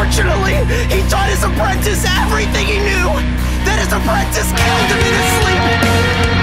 Unfortunately, he taught his apprentice everything he knew. Then his apprentice killed him in his sleep.